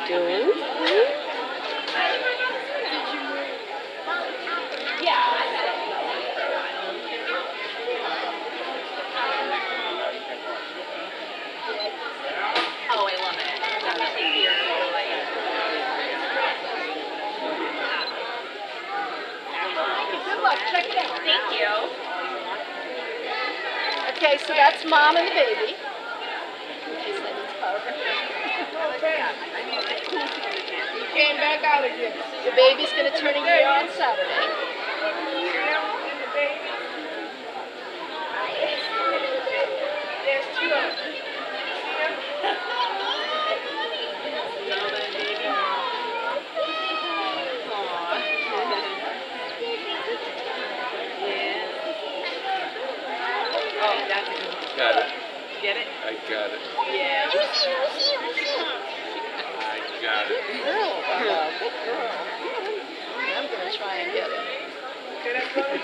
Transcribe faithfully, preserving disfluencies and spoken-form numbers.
doing? Oh, I love it. Good luck. Check it out. Thank you. Okay, so that's Mom and the baby. Okay, so it's over. You came back out again. The baby's going to turn a year on Saturday. There's two of them. Oh, that's a good one. Got it. Get it? I got it. Yeah. I got it. Good girl, Panda. Good girl. I'm going to try and get it.